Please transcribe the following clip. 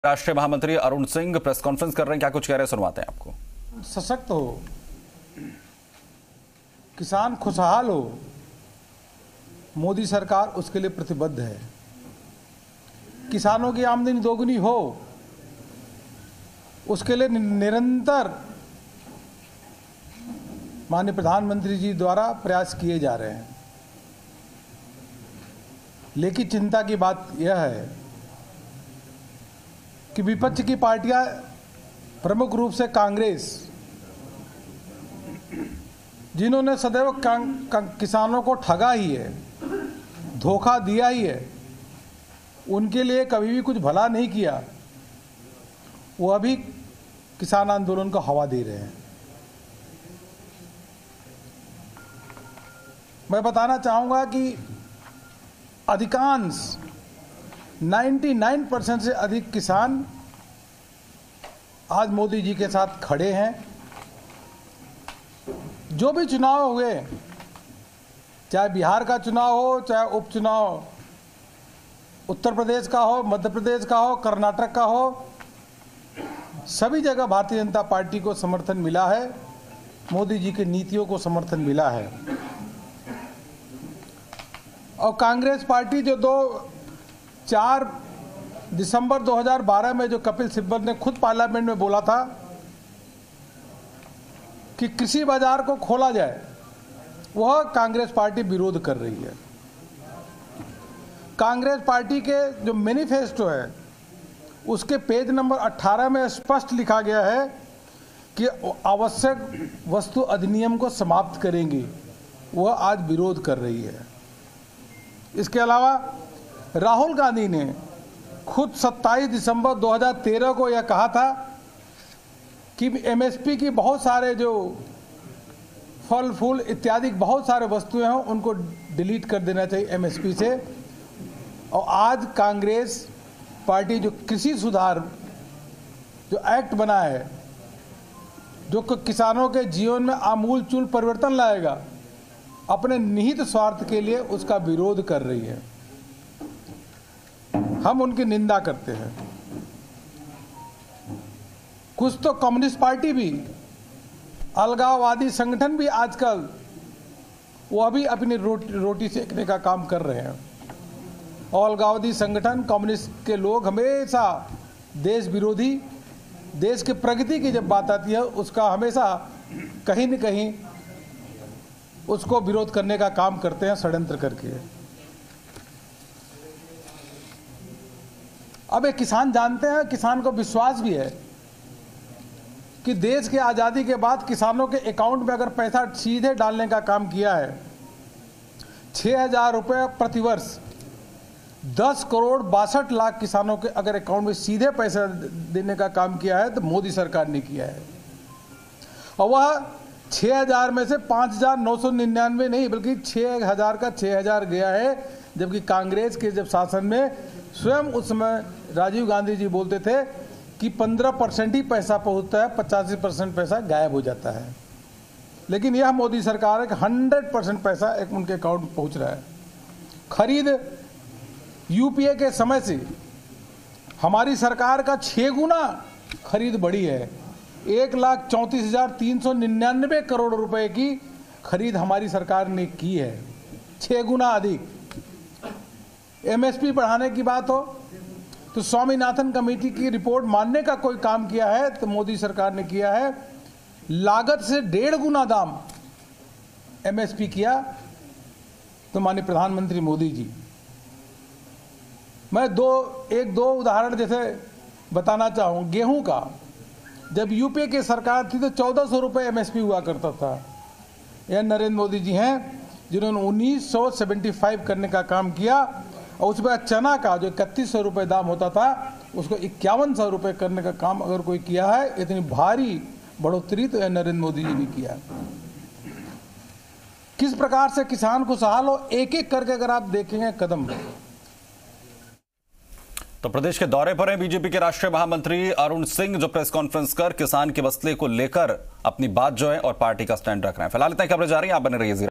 राष्ट्रीय महामंत्री Arun Singh press conference कर रहे हैं, क्या कुछ कह रहे हैं, सुनवाते हैं आपको। सशक्त हो, किसान खुशहाल हो, मोदी सरकार उसके लिए प्रतिबद्ध है। किसानों की आमदनी दोगुनी हो, उसके लिए निरंतर माननीय प्रधानमंत्री जी द्वारा प्रयास किए जा रहे हैं। लेकिन चिंता की बात यह है कि विपक्ष की पार्टियां, प्रमुख रूप से कांग्रेस, जिन्होंने सदैव किसानों को ठगा ही है, धोखा दिया ही है, उनके लिए कभी भी कुछ भला नहीं किया, वो अभी किसान आंदोलन को हवा दे रहे हैं। मैं बताना चाहूंगा कि अधिकांश 99% से अधिक किसान आज मोदी जी के साथ खड़े हैं। जो भी चुनाव हुए, चाहे बिहार का चुनाव हो, चाहे उपचुनाव उत्तर प्रदेश का हो, मध्य प्रदेश का हो, कर्नाटक का हो, सभी जगह भारतीय जनता पार्टी को समर्थन मिला है, मोदी जी की नीतियों को समर्थन मिला है। और कांग्रेस पार्टी जो 4 दिसंबर 2012 में जो कपिल सिब्बल ने खुद पार्लियामेंट में बोला था कि कृषि बाजार को खोला जाए, वह कांग्रेस पार्टी विरोध कर रही है। कांग्रेस पार्टी के जो मैनिफेस्टो है, उसके पेज नंबर 18 में स्पष्ट लिखा गया है कि आवश्यक वस्तु अधिनियम को समाप्त करेंगी, वह आज विरोध कर रही है। इसके अलावा राहुल गांधी ने खुद 27 दिसंबर 2013 को यह कहा था कि एमएसपी की बहुत सारे जो फल फूल इत्यादि बहुत सारे वस्तुएं हैं, उनको डिलीट कर देना चाहिए एमएसपी से। और आज कांग्रेस पार्टी जो कृषि सुधार जो एक्ट बना है, जो किसानों के जीवन में आमूलचूल परिवर्तन लाएगा, अपने निहित स्वार्थ के लिए उसका विरोध कर रही है। हम उनकी निंदा करते हैं। कुछ तो कम्युनिस्ट पार्टी भी, अलगाववादी संगठन भी आजकल वह भी अपनी रोटी सेकने का काम कर रहे हैं। और अलगाववादी संगठन, कम्युनिस्ट के लोग हमेशा देश विरोधी, देश की प्रगति की जब बात आती है, उसका हमेशा कहीं न कहीं उसको विरोध करने का काम करते हैं, षड्यंत्र करके। अब ये किसान जानते हैं, किसान को विश्वास भी है कि देश की आज़ादी के बाद किसानों के अकाउंट में अगर पैसा सीधे डालने का काम किया है, 6,000 रुपये प्रतिवर्ष, 10 करोड़ 62 लाख किसानों के अगर अकाउंट में सीधे पैसा देने का काम किया है, तो मोदी सरकार ने किया है। और वह 6,000 में से 5,999 नहीं, बल्कि 6,000 का 6,000 गया है। जबकि कांग्रेस के जब शासन में स्वयं उस समय राजीव गांधी जी बोलते थे कि 15% ही पैसा पहुंचता है, 85% पैसा गायब हो जाता है। लेकिन यह मोदी सरकार है कि 100% पैसा एक उनके अकाउंट में पहुंच रहा है। खरीद यूपीए के समय से हमारी सरकार का 6 गुना खरीद बढ़ी है। 1,34,399 करोड़ रुपए की खरीद हमारी सरकार ने की है, 6 गुना अधिक। एमएसपी बढ़ाने की बात हो तो स्वामीनाथन कमेटी की रिपोर्ट मानने का कोई काम किया है तो मोदी सरकार ने किया है। लागत से 1.5 गुना दाम एमएसपी किया तो माननीय प्रधानमंत्री मोदी जी। मैं एक दो उदाहरण जैसे बताना चाहूँ। गेहूं का जब यूपीए की सरकार थी तो 1,400 रुपये एमएसपी हुआ करता था। यह नरेंद्र मोदी जी हैं जिन्होंने 1975 करने का काम किया। और उसके बाद चना का जो 3100 रुपये दाम होता था, उसको 5100 रुपये करने का काम अगर कोई किया है, इतनी भारी बढ़ोतरी तो यह नरेंद्र मोदी जी ने किया। किस प्रकार से किसान खुशहाल हो, एक एक करके अगर आप देखेंगे कदम। तो प्रदेश के दौरे पर हैं बीजेपी के राष्ट्रीय महामंत्री अरुण सिंह, जो प्रेस कॉन्फ्रेंस कर किसान के मसले को लेकर अपनी बात जो है और पार्टी का स्टैंड रख रहे हैं। फिलहाल इतना खबरें जा रही हैं, आप बने रहिए।